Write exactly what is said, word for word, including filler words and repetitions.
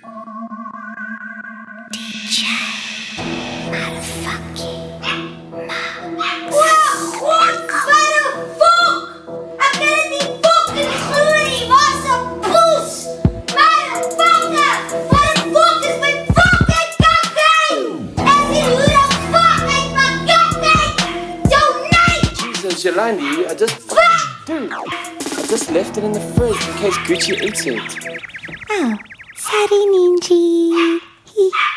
Jelani, I just... Dude, I just left it in the fridge in case Gucci eats it. Oh, sorry, Ninji.